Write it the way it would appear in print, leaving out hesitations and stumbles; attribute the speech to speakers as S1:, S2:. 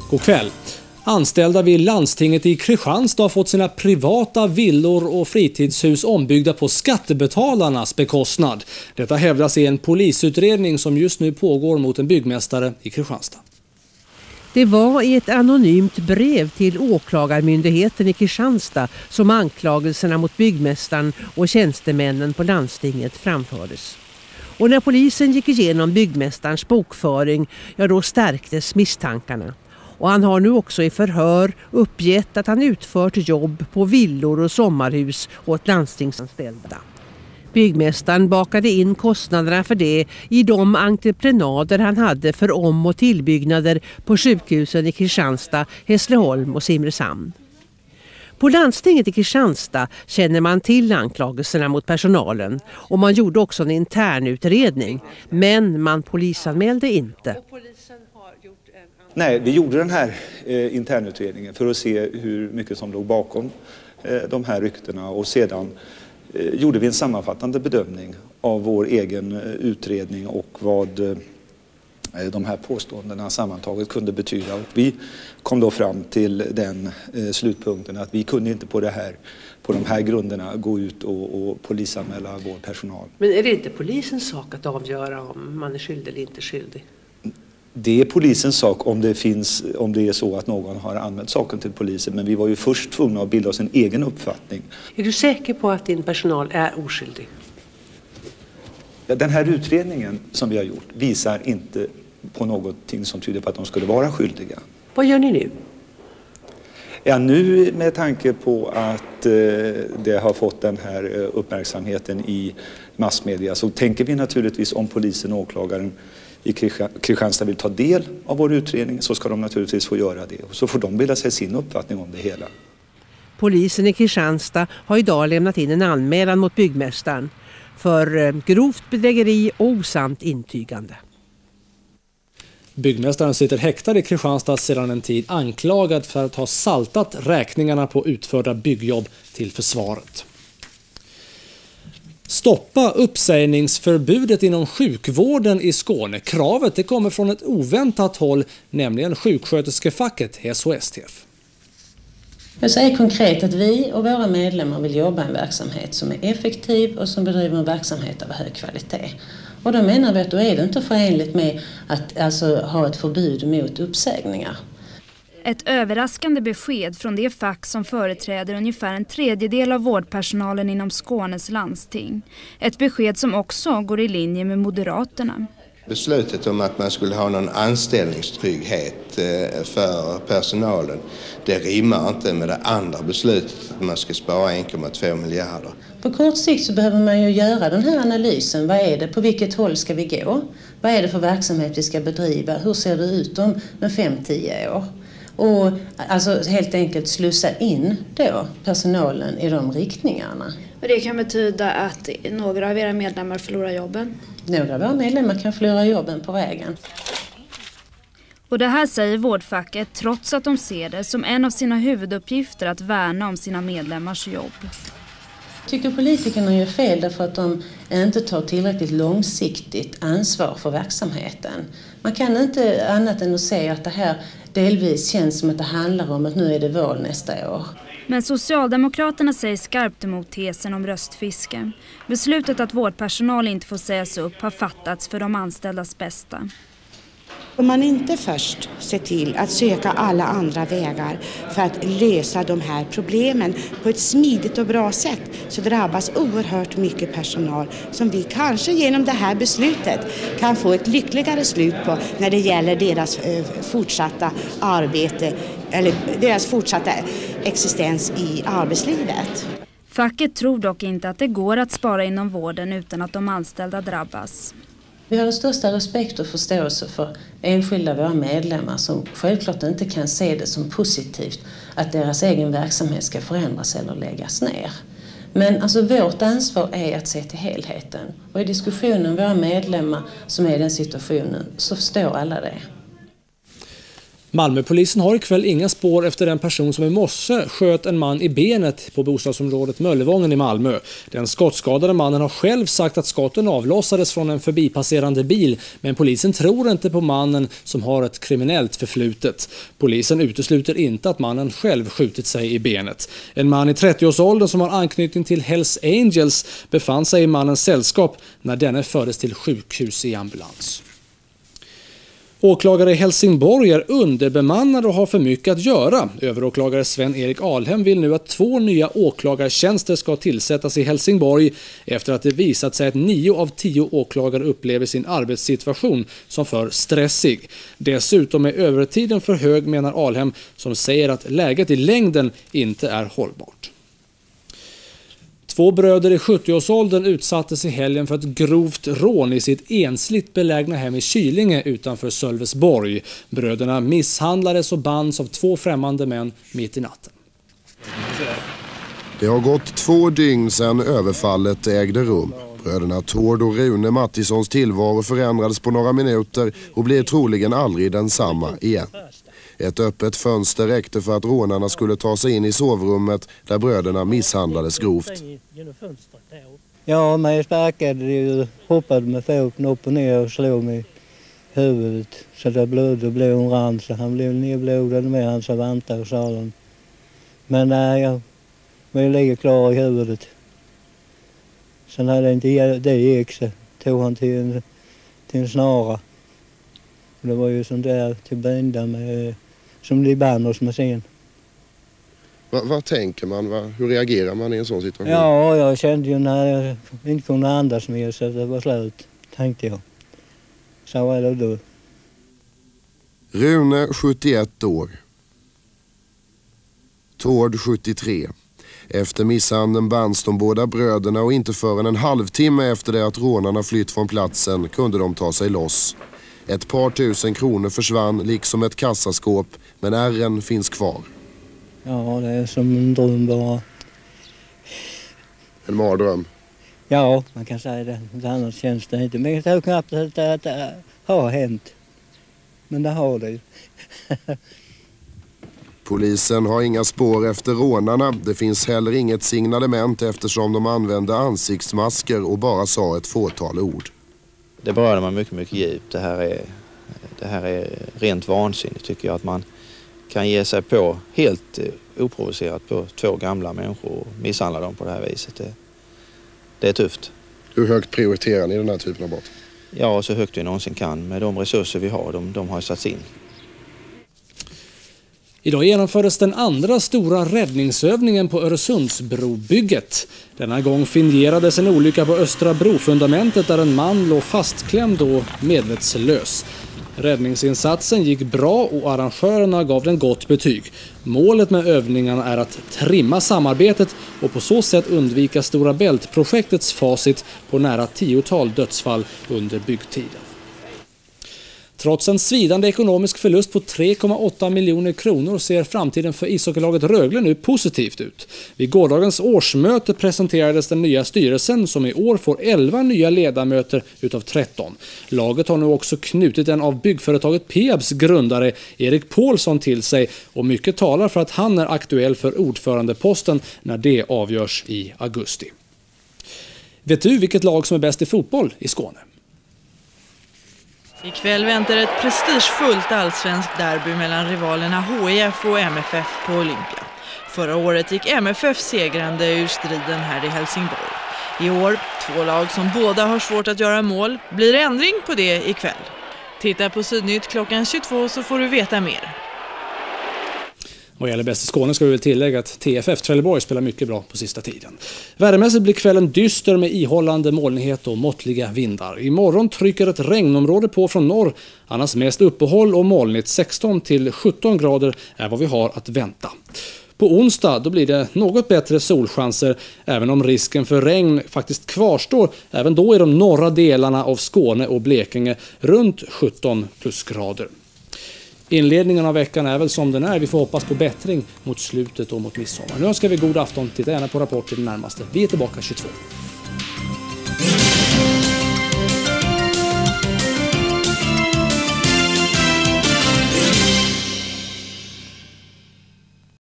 S1: God kväll. Anställda vid landstinget i Kristianstad har fått sina privata villor och fritidshus ombyggda på skattebetalarnas bekostnad. Detta hävdas i en polisutredning som just nu pågår mot en byggmästare i Kristianstad.
S2: Det var i ett anonymt brev till åklagarmyndigheten i Kristianstad som anklagelserna mot byggmästaren och tjänstemännen på landstinget framfördes. Och när polisen gick igenom byggmästarens bokföring, då stärktes misstankarna. Och han har nu också i förhör uppgett att han utfört jobb på villor och sommarhus åt landstingsanställda. Byggmästaren bakade in kostnaderna för det i de entreprenader han hade för om- och tillbyggnader på sjukhusen i Kristianstad, Hässleholm och Simrishamn. På landstinget i Kristianstad känner man till anklagelserna mot personalen och man gjorde också en internutredning, men man polisanmälde inte.
S3: Nej, vi gjorde den här internutredningen för att se hur mycket som låg bakom de här ryktena och sedan gjorde vi en sammanfattande bedömning av vår egen utredning och vad de här påståendena sammantaget kunde betyda. Och vi kom då fram till den slutpunkten att vi kunde inte på de här grunderna gå ut och polisanmäla vår personal.
S2: Men är det inte polisens sak att avgöra om man är skyldig eller inte skyldig?
S3: Det är polisens sak om det är så att någon har anmält saken till polisen, men vi var ju först tvungna att bilda oss en egen uppfattning.
S2: Är du säker på att din personal är oskyldig?
S3: Ja, den här utredningen som vi har gjort visar inte på någonting som tyder på att de skulle vara skyldiga.
S2: Vad gör ni nu?
S3: Ja, nu med tanke på att det har fått den här uppmärksamheten i massmedia så tänker vi naturligtvis om polisen och åklagaren i Kristianstad vill ta del av vår utredning så ska de naturligtvis få göra det. Och så får de bilda sig sin uppfattning om det hela.
S2: Polisen i Kristianstad har idag lämnat in en anmälan mot byggmästaren för grovt bedrägeri och osant intygande.
S1: Byggmästaren sitter häktad i Kristianstad sedan en tid anklagad för att ha saltat räkningarna på utförda byggjobb till försvaret. Stoppa uppsägningsförbudet inom sjukvården i Skåne. Kravet kommer från ett oväntat håll, nämligen sjuksköterskefacket SHSTF.
S4: Jag säger konkret att vi och våra medlemmar vill jobba i en verksamhet som är effektiv och som bedriver en verksamhet av hög kvalitet. Och då menar vi att då är det inte förenligt med att ha ett förbud mot uppsägningar.
S5: Ett överraskande besked från det fack som företräder ungefär en tredjedel av vårdpersonalen inom Skånes landsting. Ett besked som också går i linje med Moderaterna.
S6: Beslutet om att man skulle ha någon anställningstrygghet för personalen, det rimmar inte med det andra beslutet att man ska spara 1,2 miljarder.
S4: På kort sikt så behöver man ju göra den här analysen. Vad är det? På vilket håll ska vi gå? Vad är det för verksamhet vi ska bedriva? Hur ser det ut om 5-10 år? Och alltså helt enkelt slussa in då personalen i de riktningarna.
S5: Och det kan betyda att några av era medlemmar förlorar jobben?
S4: Några av våra medlemmar kan förlora jobben på vägen.
S5: Och det här säger vårdfacket trots att de ser det som en av sina huvuduppgifter att värna om sina medlemmars jobb.
S4: Tycker politikerna gör fel därför att de inte tar tillräckligt långsiktigt ansvar för verksamheten. Man kan inte annat än att säga att det här delvis känns som att det handlar om att nu är det val nästa år.
S5: Men Socialdemokraterna säger skarpt emot tesen om röstfiske. Beslutet att vårdpersonal inte får sägas upp har fattats för de anställdas bästa.
S7: Om man inte först ser till att söka alla andra vägar för att lösa de här problemen på ett smidigt och bra sätt så drabbas oerhört mycket personal som vi kanske genom det här beslutet kan få ett lyckligare slut på när det gäller deras fortsatta arbete eller deras fortsatta existens i arbetslivet.
S5: Facket tror dock inte att det går att spara inom vården utan att de anställda drabbas.
S4: Vi har den största respekt och förståelse för enskilda våra medlemmar som självklart inte kan se det som positivt att deras egen verksamhet ska förändras eller läggas ner. Men alltså vårt ansvar är att se till helheten. Och i diskussionen med våra medlemmar som är i den situationen så förstår alla det.
S1: Malmöpolisen har ikväll inga spår efter den person som i morse sköt en man i benet på bostadsområdet Möllevången i Malmö. Den skottskadade mannen har själv sagt att skotten avlossades från en förbipasserande bil, men polisen tror inte på mannen som har ett kriminellt förflutet. Polisen utesluter inte att mannen själv skjutit sig i benet. En man i 30-årsåldern som har anknytning till Hells Angels befann sig i mannens sällskap när denne fördes till sjukhus i ambulans. Åklagare i Helsingborg är underbemannade och har för mycket att göra. Överåklagare Sven-Erik Alhem vill nu att 2 nya åklagartjänster ska tillsättas i Helsingborg efter att det visat sig att 9 av 10 åklagare upplever sin arbetssituation som för stressig. Dessutom är övertiden för hög, menar Alhem, som säger att läget i längden inte är hållbart. 2 bröder i 70-årsåldern utsattes i helgen för ett grovt rån i sitt ensligt belägna hem i Kylinge utanför Sölvesborg. Bröderna misshandlades och bands av 2 främmande män mitt i natten.
S8: Det har gått 2 dygn sedan överfallet ägde rum. Bröderna Tord och Rune Mattissons tillvaro förändrades på några minuter och blir troligen aldrig densamma igen. Ett öppet fönster räckte för att rånarna skulle ta sig in i sovrummet där bröderna misshandlades grovt.
S9: Ja, men jag sparkade och hoppade med foten upp och ner och slog mig i huvudet. Så det blödde och blev en rand, så han blev nedblodad med hans vantar och salen. Men jag ligger klar i huvudet. Sen hade inte det gick, så tog han till en snara. Det var ju sånt där till binda med, som de band oss med sen.
S8: Vad tänker man? Hur reagerar man i en sån situation?
S9: Ja, jag kände ju när jag inte kunde andas mer så det var slut, tänkte jag. Så var det då.
S8: Rune, 71 år. Tord, 73. Efter misshandeln bands de båda bröderna och inte förrän en halvtimme efter det att rånarna flytt från platsen kunde de ta sig loss. Ett par tusen kronor försvann liksom ett kassaskåp, men ärren finns kvar.
S9: Ja, det är som en dröm bara.
S8: En mardröm?
S9: Ja, man kan säga det. Det annars känns det inte. Men jag tror knappt att det har hänt. Men det har det ju.
S8: Polisen har inga spår efter rånarna. Det finns heller inget signalement eftersom de använde ansiktsmasker och bara sa ett fåtal ord.
S10: Det berörde man mycket djupt. Det här är rent vansinnigt, tycker jag, att man kan ge sig på helt oprovocerat på 2 gamla människor och misshandla dem på det här viset. Det är tufft.
S8: Hur högt prioriterar ni den här typen av brott?
S10: Ja, så högt vi någonsin kan. Med de resurser vi har, de har satts in.
S1: Idag genomfördes den andra stora räddningsövningen på Öresundsbrobygget. Denna gång fingerades en olycka på östra brofundamentet där en man låg fastklämd och medvetslös. Räddningsinsatsen gick bra och arrangörerna gav den gott betyg. Målet med övningarna är att trimma samarbetet och på så sätt undvika Stora Bält-projektets facit på nära 10-tal dödsfall under byggtiden. Trots en svidande ekonomisk förlust på 3,8 miljoner kronor ser framtiden för ishockeylaget Rögle nu positivt ut. Vid gårdagens årsmöte presenterades den nya styrelsen som i år får 11 nya ledamöter utav 13. Laget har nu också knutit en av byggföretaget Peabs grundare Erik Paulsson till sig och mycket talar för att han är aktuell för ordförandeposten när det avgörs i augusti. Vet du vilket lag som är bäst i fotboll i Skåne?
S11: Ikväll väntar ett prestigefullt allsvensk derby mellan rivalerna HIF och MFF på Olympia. Förra året gick MFF segrande ur striden här i Helsingborg. I år, 2 lag som båda har svårt att göra mål, blir det ändring på det ikväll. Titta på Sydnytt klockan 22 så får du veta mer.
S1: Vad gäller bäst i Skåne ska vi väl tillägga att TFF Trelleborg spelar mycket bra på sista tiden. Värmemässigt blir kvällen dyster med ihållande molnighet och måttliga vindar. Imorgon trycker ett regnområde på från norr, annars mest uppehåll och molnigt. 16 till 17 grader är vad vi har att vänta. På onsdag då blir det något bättre solchanser, även om risken för regn faktiskt kvarstår även då i de norra delarna av Skåne och Blekinge runt 17 plusgrader. Inledningen av veckan är väl som den är. Vi får hoppas på bättring mot slutet och mot midsommar. Nu önskar vi god afton. Titta gärna på Rapport i det närmaste. Vi är tillbaka 22.